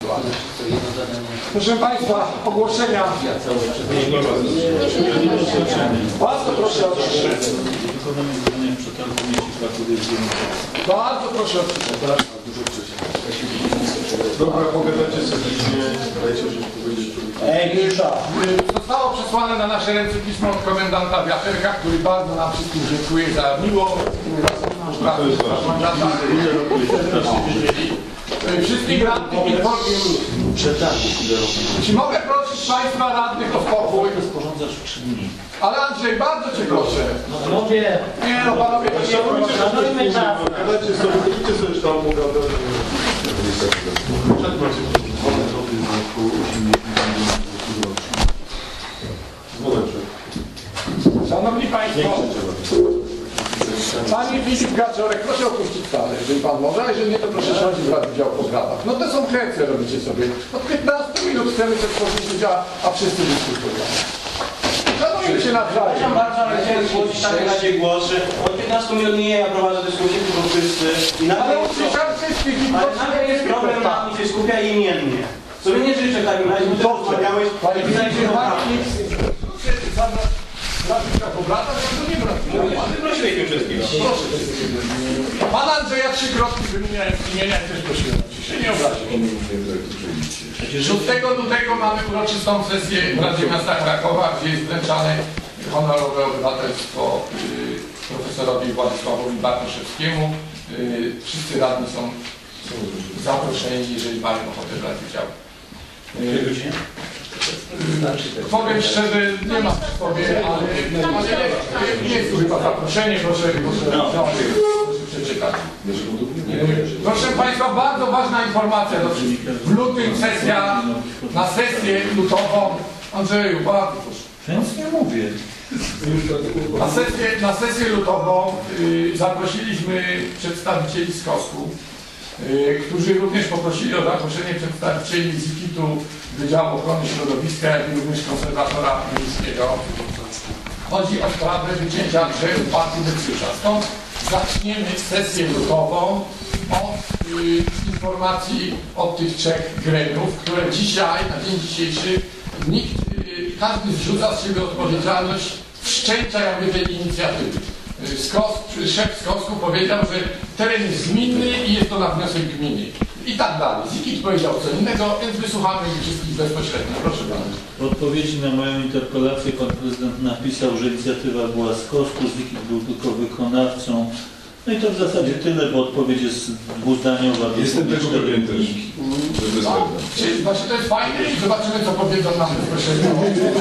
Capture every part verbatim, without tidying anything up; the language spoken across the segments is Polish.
aktualne. Proszę Państwa, ogłoszenia. Bardzo proszę o ciszę. Bardzo proszę o ciszę. Dobra, pogadacie sobie, dajcie, żeby powiedzieć. Ej, zostało przesłane na nasze ręce pismo od komendanta Wiaterka, który bardzo nam wszystkim dziękuję za miłą współpracę z komendanta. Wszystkich radnych informuję. Czy mogę prosić Państwa radnych o spokój? Rozporządzasz w trzy dni. Ale Andrzej, bardzo Cię proszę. No panowie, Nie no panowie, to nie szanujmy czas. Pogadacie sobie, będziecie sobie już tam pogadać. Szanowni Państwo, Panie Filip Gaczorek, proszę opuścić salę, jeżeli Pan może, a jeżeli nie, to proszę siąść i brać udział w programach. No to są krecje, robicie sobie. Od piętnastu minut chcemy coś powiedzieć, a, a wszyscy dyskutują. Szanujmy się nawzajem. Przepraszam bardzo, ale chciałem zgłosić takie razie głos, że od piętnastu minut nie ja prowadzę dyskusję, tylko wszyscy. I Ale nagle usłyszałem wszystkich i ale nagle jest problem, na mnie się skupia imiennie. Sobie nie życzę w takim razie, bo to rozmawiałeś, Panie pisałeś się do Pobrata, ja to nie wracam. Prosiłeś mnie wszystkiego. Proszę. Pana Andrzeja Trzykrotki wymieniałem imienia i też prosiłem o ciszę. Nie obraził. szóstego lutego mamy uroczystą sesję w Radzie Miasta Krakowa, gdzie jest wręczane honorowe obywatelstwo y, profesorowi Władysławowi Bartoszewskiemu. Y, wszyscy radni są zaproszeni, jeżeli mają ochotę brać udział. Y, Powiem szczerze, nie ma w sobie, ale, ale jest, jest tu chyba zaproszenie, proszę, proszę, no. proszę przeczytać. Proszę Państwa, bardzo ważna informacja. W lutym sesja, na sesję lutową, Andrzeju, bardzo proszę. Nic nie mówię. Na sesję, na sesję lutową y, zaprosiliśmy przedstawicieli z KOSK-u, y, którzy również poprosili o zaproszenie przedstawicieli z ikitu Wydziału Ochrony Środowiska, jak i również konserwatora miejskiego. Chodzi o sprawę wycięcia drzew w parku Decyusza. Stąd zaczniemy sesję lutową od y, informacji od tych trzech gremiów, które dzisiaj, na dzień dzisiejszy, nikt, y, każdy zrzuca z siebie odpowiedzialność wszczęcia jakby tej inicjatywy. Skos, szef Skosku powiedział, że teren jest gminny i jest to na wniosek gminy. I tak dalej. Zikit powiedział co innego, więc wysłuchamy ich wszystkich bezpośrednio. Proszę Pana. W odpowiedzi na moją interpelację pan prezydent napisał, że inicjatywa była z Kosku, Zikit był tylko wykonawcą. No i to w zasadzie tyle, bo odpowiedź jest dwuzdaniowa. Jestem tego pewien też. Czyli właśnie to jest fajne i zobaczymy, co powiedzą nam bezpośrednio.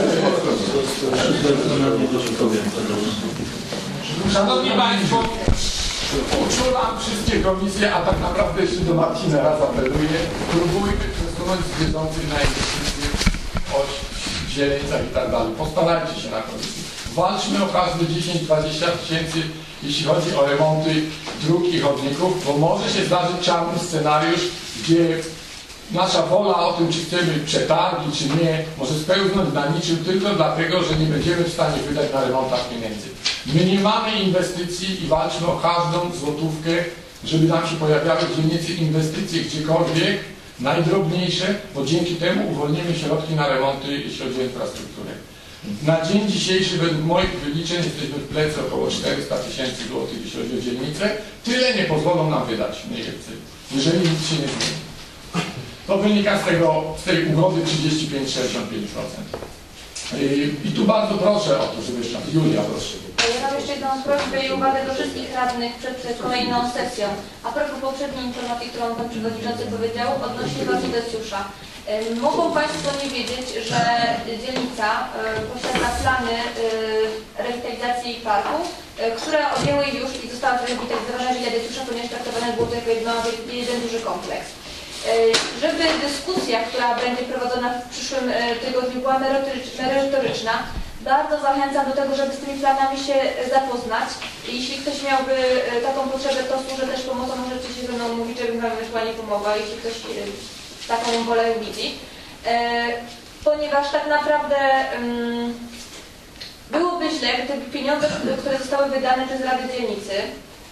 Szanowni Państwo, uczulam wszystkie komisje, a tak naprawdę jeszcze do Marcina raz apeluję. Próbujmy przesunąć z bieżących na inwestycje oś w Zieleńcach i tak dalej. Postarajcie się na komisji. Walczmy o każde dziesięć dwadzieścia tysięcy, jeśli chodzi o remonty dróg i chodników, bo może się zdarzyć czarny scenariusz, gdzie nasza wola o tym, czy chcemy przetargi, czy nie, może spełznąć na niczym tylko dlatego, że nie będziemy w stanie wydać na remontach pieniędzy. My nie mamy inwestycji i walczmy o każdą złotówkę, żeby nam się pojawiały w dzielnicy inwestycje gdziekolwiek, najdrobniejsze, bo dzięki temu uwolnimy środki na remonty, jeśli chodzi o infrastrukturę. Na dzień dzisiejszy, według moich wyliczeń, jesteśmy w plecy około czterysta tysięcy złotych, jeśli chodzi o dzielnicę. Tyle nie pozwolą nam wydać mniej więcej, jeżeli nic się nie zmieni. To wynika z, tego, z tej ugody trzydzieści pięć sześćdziesiąt pięć procent. I tu bardzo proszę o to, żeby jeszcze... Julia, proszę. Ja mam jeszcze jedną prośbę i uwagę do wszystkich radnych przed kolejną sesją. A propos poprzedniej informacji, którą pan przewodniczący powiedział odnośnie parku Decyusza. Mogą Państwo nie wiedzieć, że dzielnica posiada plany rewitalizacji parku, które objęły już i zostały zrewitalizowane Żylia Decyusza, ponieważ traktowane było to jako jedno, jeden duży kompleks. Żeby dyskusja, która będzie prowadzona w przyszłym tygodniu, była merytoryczna, bardzo zachęcam do tego, żeby z tymi planami się zapoznać. Jeśli ktoś miałby taką potrzebę, to służę też pomocą, możecie się ze mną mówić, żebym Wam ewentualnie pomogła, jeśli ktoś taką wolę widzi. Ponieważ tak naprawdę byłoby źle, gdyby pieniądze, które zostały wydane przez Rady Dzielnicy,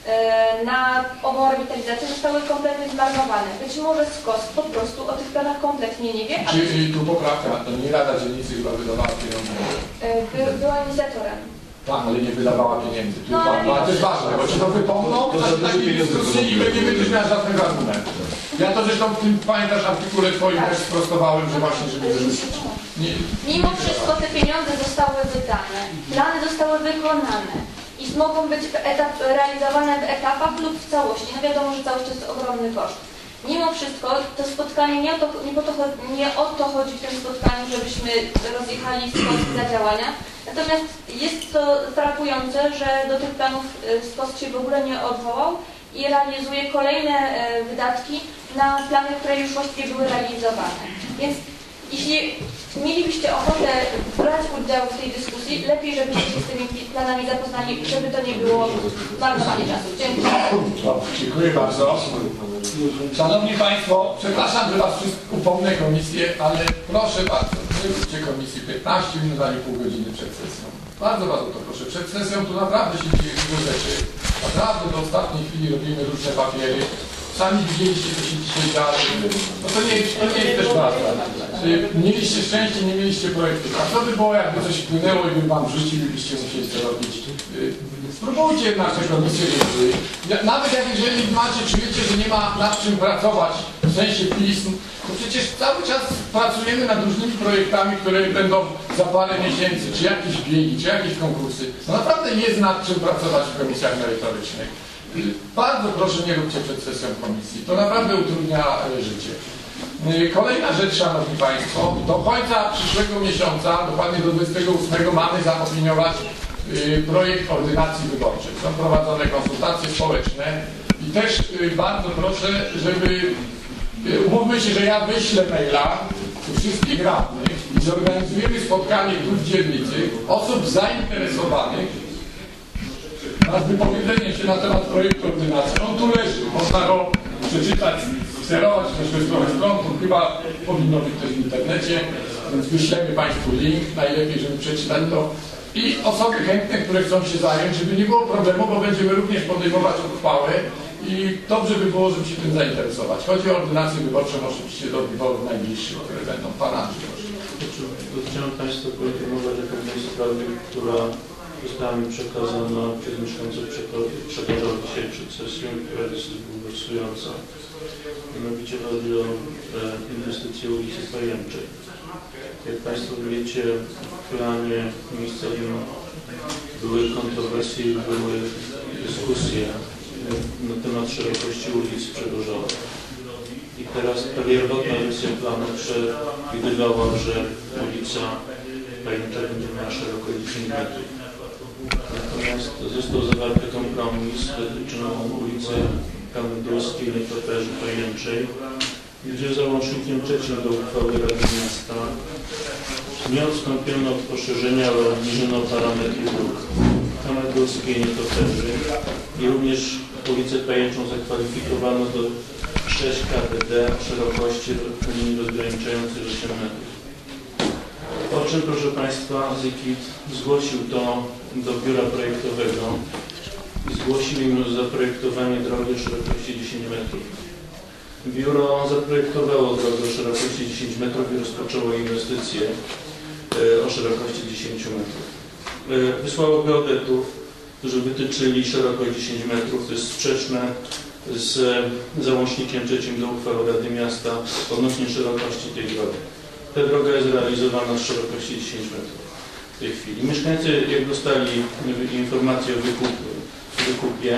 e, na ową rewitalizację zostały kompletnie zmarnowane. Być może SKOS po prostu o tych planach kompletnie nie wie, a Czyli tu poprawka, to nie Rada Dzielnicy chyba wydawała pieniądze. e, by, była inicjatorem. Tak, ale nie wydawała pieniędzy. Tu No, no, ale- to jest ważne, bo ci to wypomną, To za to duże takiej pieniądze dyskusji i będą. nie będziesz miał żadnego argumentu. Ja to zresztą w tym, pamiętasz, artykule twoim też sprostowałem, że właśnie, żeby wyrzucić. Nie, Mimo wszystko te pieniądze zostały wydane, plany zostały wykonane i mogą być w etap, realizowane w etapach lub w całości. No wiadomo, że całość to jest ogromny koszt. Mimo wszystko to spotkanie, nie o to, nie, po to, nie o to chodzi w tym spotkaniu, żebyśmy rozjechali SKOS za działania. Natomiast jest to frapujące, że do tych planów SKOS się w ogóle nie odwołał i realizuje kolejne e, wydatki na plany, które już właściwie były realizowane. Więc jeśli mielibyście ochotę brać udział w tej dyskusji, lepiej, żebyście się z tymi planami zapoznali, żeby to nie było marnowanie czasu. Dziękuję. Dziękuję bardzo. Szanowni Państwo, przepraszam, że Was wszystkich upomnę komisję, ale proszę bardzo, zróbcie komisji piętnaście minut, a nie pół godziny przed sesją. Bardzo Was o to proszę. Przed sesją tu naprawdę się dzieje dużo rzeczy. Naprawdę do ostatniej chwili robimy różne papiery. Sami widzieliście, co się dzisiaj działo. No to nie, to nie jest też prawda. Mieliście szczęście, nie mieliście projektu. A co by było, jakby coś wpłynęło i by Wam wrzucił i byście musieli to robić? Spróbujcie nasze komisje, żeby... Nawet jak jeżeli macie, czujecie, że nie ma nad czym pracować w sensie pism, to przecież cały czas pracujemy nad różnymi projektami, które będą za parę miesięcy, czy jakieś biegi, czy jakieś konkursy. No naprawdę jest nad czym pracować w komisjach merytorycznych. Bardzo proszę, nie róbcie przed sesją komisji. To naprawdę utrudnia e, życie. E, Kolejna rzecz, Szanowni Państwo, do końca przyszłego miesiąca, dokładnie do dwudziestego ósmego mamy zaopiniować e, projekt ordynacji wyborczej. Są prowadzone konsultacje społeczne i też e, bardzo proszę, żeby e, umówmy się, że ja wyślę maila do wszystkich radnych i zorganizujemy spotkanie tu w dzielnicy osób zainteresowanych na wypowiedzenie się na temat projektu ordynacji. On tu leży, można go przeczytać, sterować, też jest trochę stron, to chyba powinno być też w internecie, więc wyślemy Państwu link, najlepiej, żeby przeczytać to. I osoby chętne, które chcą się zająć, żeby nie było problemu, bo będziemy również podejmować uchwały i dobrze by było, żeby się tym zainteresować. Chodzi o ordynację wyborczą oczywiście do wyborów najbliższych, które będą Pana. Chciałem Państwa poinformować o pewnej sprawie, która została mi przekazana przez mieszkańców, przekazał dzisiaj przed sesją, która jest bulwersująca. Mianowicie chodzi o e, inwestycję ulicy Pajęczej. Jak Państwo wiecie, w planie miejscowym były kontrowersje, były dyskusje na temat szerokości ulic przedłużonych. I teraz ta pierwotna wersja planu przewidywała, że ulica Pajęcza będzie miała szerokość dziesięć metrów. Natomiast został zawarty kompromis dotyczący ulicy Kamendowskiej, Nietoperzy, Pajęczej, gdzie załącznikiem trzecim do uchwały Rady Miasta nie odstąpiono od poszerzenia, ale obniżono parametry dróg Kamendowskiej, Nietoperzy i również ulicę Pajęczą zakwalifikowano do sześć K D D o szerokości linii rozgraniczającej osiem metrów. Po czym, proszę Państwa, ZIKIT zgłosił to do biura projektowego i zgłosił im zaprojektowanie drogi o szerokości dziesięć metrów. Biuro zaprojektowało drogę o szerokości dziesięć metrów i rozpoczęło inwestycje o szerokości dziesięć metrów. Wysłało geodetów, którzy wytyczyli szerokość dziesięć metrów. To jest sprzeczne z załącznikiem trzecim do uchwały Rady Miasta odnośnie szerokości tej drogi. Ta droga jest realizowana z szerokości dziesięć metrów w tej chwili. Mieszkańcy, jak dostali informację o wykupie, wykupie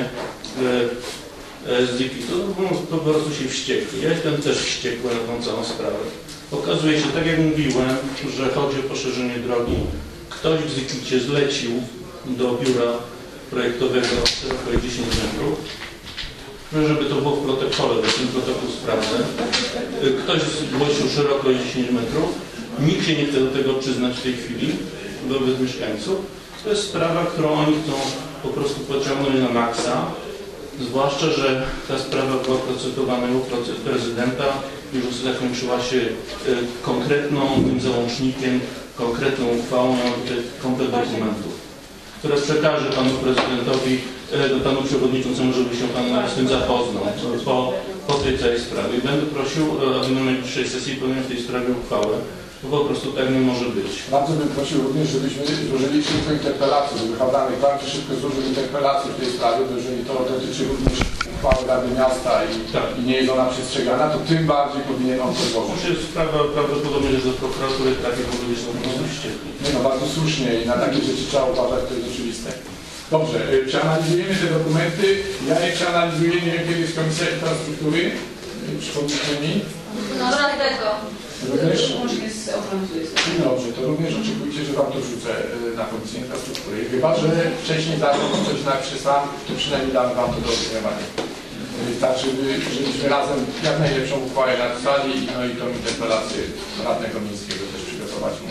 e, z ZIKIT-u, to, to po prostu się wściekli. Ja jestem też wściekły na tą całą sprawę. Okazuje się, tak jak mówiłem, że chodzi o poszerzenie drogi. Ktoś w ZIKIT-cie zlecił do biura projektowego szerokość dziesięć metrów, żeby to było w protokole, bo ten protokół sprawdzę. Ktoś zgłosił szerokość dziesięć metrów, nikt się nie chce do tego przyznać w tej chwili wobec mieszkańców. To jest sprawa, którą oni chcą po prostu pociągnąć na maksa, zwłaszcza, że ta sprawa była procedowana u prezydenta, już zakończyła się konkretną tym załącznikiem, konkretną uchwałą, mamy tutaj komplet dokumentów, które przekaże panu prezydentowi e, do panu przewodniczącemu, żeby się pan z tym zapoznał po, po tej całej sprawie. Będę prosił, e, aby na najbliższej sesji podjąć w tej sprawie uchwałę, bo po prostu tak nie może być. Bardzo bym prosił również, żebyśmy złożyli szybko interpelację, żeby Hadlany bardzo szybko złożył interpelację w tej sprawie, bo jeżeli to dotyczy również uchwały Rady Miasta i, Tak. i nie jest ona przestrzegana, to tym bardziej powinien on to złożyć. Muszę sprawa prawdopodobnie, że do prokuratury trafi w ogóle są po prostu ścieżki. Nie no, bardzo słusznie i na takie rzeczy trzeba uważać, to jest oczywiste. Dobrze, y, przeanalizujemy te dokumenty. Ja je przeanalizuję, nie wiem kiedy jest Komisja Infrastruktury. Y, Przypomnijcie mi. No dlatego. Również? Łącznie z ochroną turystyczną. Dobrze, to również oczekujcie, że Wam to wrzucę y, na Komisję Infrastruktury. Chyba że wcześniej zaczął coś napiszę sam, to przynajmniej dam Wam to do opiniowania. Y, Tak, żeby, żebyśmy razem jak najlepszą uchwałę napisali i no i tą interpelację radnego miejskiego też przygotować mu.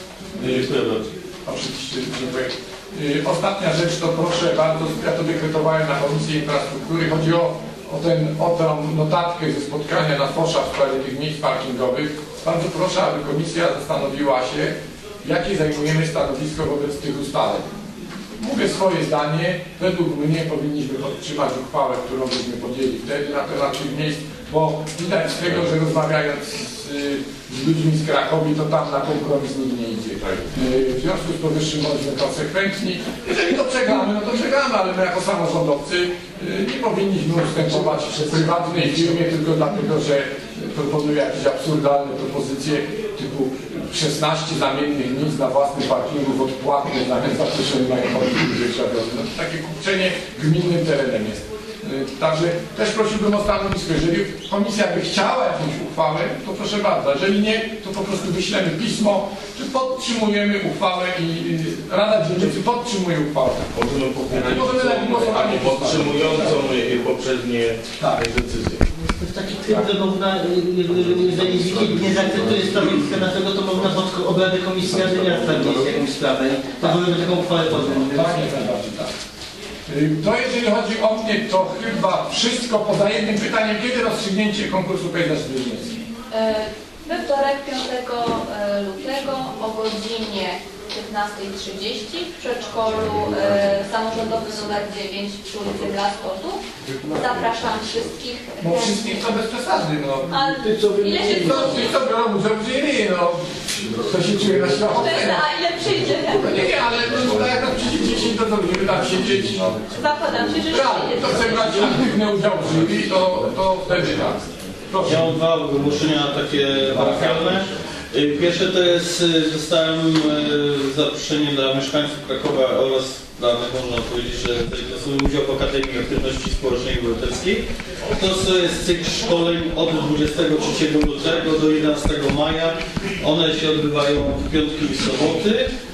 Y, Dziękuję bardzo. Oczywiście, dziękuję. Y, Ostatnia rzecz to proszę bardzo, ja to dekretowałem na Komisji Infrastruktury. Chodzi o, o, ten, o tę notatkę ze spotkania na Fosza w sprawie tych miejsc parkingowych. Bardzo proszę, aby Komisja zastanowiła się, jakie zajmujemy stanowisko wobec tych ustaleń. Mówię swoje zdanie. Według mnie powinniśmy podtrzymać uchwałę, którą byśmy podjęli wtedy na temat tych miejsc, bo widać z tego, że rozmawiając z, z ludźmi z Krakowi, to tam na kompromis nikt nie idzie. Yy, W związku z powyższym bądźmy konsekwentni. Jeżeli to przegramy, no to przegramy, ale my jako samorządowcy yy, nie powinniśmy ustępować prywatnej firmie tylko dlatego, że proponuje jakieś absurdalne propozycje typu szesnaście zamiennych miejsc na własnych parkingów odpłatnych zamiast za to, że mają parkingi wieczorowe. No, takie kupczenie gminnym terenem jest. Yy, Także też prosiłbym o stanowisko. Jeżeli komisja by chciała jakąś uchwałę, to proszę bardzo. Jeżeli nie, to po prostu wyślemy pismo, że podtrzymujemy uchwałę i yy, Rada Dzielnicy podtrzymuje uchwałę. Możemy popierać Możemy dać głosowanie podtrzymującą poprzednie Tak. decyzje. To w taki tryb, że można, jeżeli nikt nie zaakceptuje stanowiska naszego, to można pod obrady Komisji Rady Miasta wnieść jakąś sprawę. To możemy taką uchwałę podjąć. Tak, jak najbardziej, tak. Yy, To jeżeli chodzi o mnie, to chyba wszystko poza jednym pytaniem. Kiedy rozstrzygnięcie konkursu Pejzaż Zwierzęcki? E, We wtorek, piątego lutego o godzinie piętnastej trzydzieści w przedszkolu e, samorządowym numer dziewięć przy ulicy Dla Sportu. Zapraszam wszystkich. No wszystkich to bez przesady, no. A ile się Co, ty co biorą udział w jury, no. To się czuje na światło. A ile przyjdzie? No nie, nie, ale no, jak tam przyjdzie dziesięć, to co będziemy tam siedzieć, no. Zakładam się, że Tak, przyjdzie. to chce brać aktywny udział w jury, to, to wtedy tak. Proszę. Ja mam dwa ogłoszenia takie parafialne. Y, Pierwsze to jest, y, dostałem y, zaproszenie dla mieszkańców Krakowa oraz dla, można powiedzieć, że zainteresują udział w Akademii Aktywności Społecznej i Obywatelskiej. To jest cykl szkoleń od dwudziestego trzeciego lutego do jedenastego maja. One się odbywają w piątki i soboty.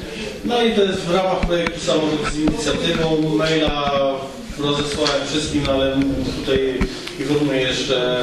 No i to jest w ramach projektu Samorząd z inicjatywą. Maila rozesłałem wszystkim, ale tutaj informuję jeszcze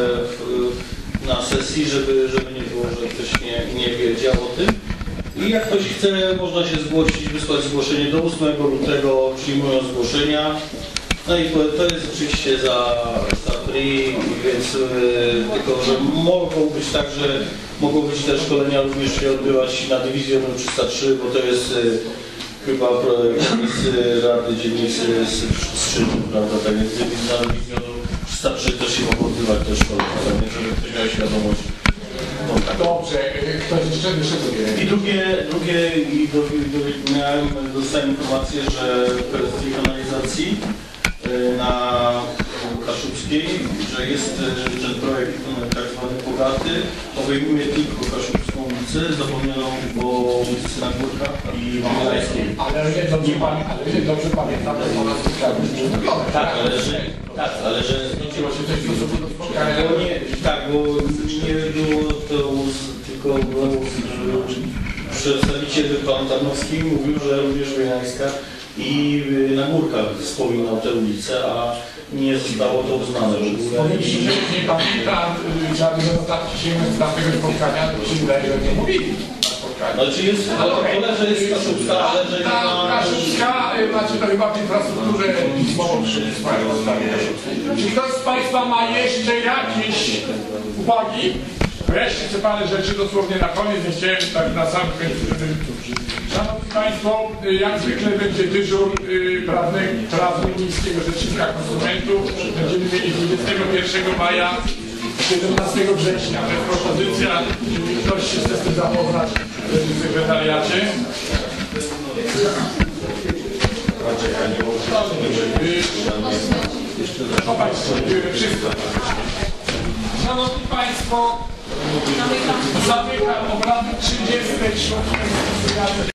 w, na sesji, żeby, żeby nie było, że ktoś nie, nie wiedział o tym. I jak ktoś chce, można się zgłosić, wysłać zgłoszenie do ósmego lutego, przyjmują zgłoszenia. No i to jest oczywiście za, za free, więc yy, tylko, że mogą być tak, że mogą być te szkolenia również się odbywać na dywizję numer trzysta trzy, bo to jest yy, chyba projekt z Rady Dzielnicy z Szczytu, prawda, tak więc dywizja na dywizję trzysta trzy też się mogą odbywać te szkolenia, tak więc żeby ktoś miał świadomość. No, tak. Dobrze, ktoś jeszcze wyszedł. I drugie, drugie i do, do, miałem, dostałem informację, że kwestii kanalizacji y, na Kaszubskiej, że jest y, ten projekt y, tak zwany bogaty, obejmuje tylko Kaszubską ulicę, zapomnianą o ulicy na Górkach i Wielajskiej. Ale nie dobrze, pamię ale nie dobrze pamiętam, to po nas spotkaliśmy już wygląda. Tak, ale że, tak, ale że Zwróciło się coś do do spotkania. bo nie, tak, bo nie było to tylko było, że przedstawiciel pan Tarnowski mówił, że również Wielańska i na Górkach wspominał tę ulicę, a nie zostało to uznane w ogóle. Powiem Ci, że nie pamiętam, y, trzeba by notatki sięgnąć z tamtego spotkania, to się wydaje, że nie mówili na spotkaniu. Znaczy jest, ale że jest Kaszubska, ale że nie Ta ma... Kaszubska, y, macie to chyba w infrastrukturze pismowo przysłane. Czy ktoś z Państwa ma jeszcze jakieś uwagi? Wreszcie chcę parę rzeczy dosłownie na koniec, nie chciałem tak na sam koniec. Szanowni Państwo, jak zwykle będzie dyżur y, prawny, prawny Miejskiego Rzecznika Konsumentów. Będziemy mieli dwudziestego pierwszego maja, siedemnastego września. To jest propozycja, jeżeli ktoś się chce z tym zapoznać w sekretariacie. To Państwo, wszystko. Szanowni Państwo, zamykam obrady trzydziestej szóstej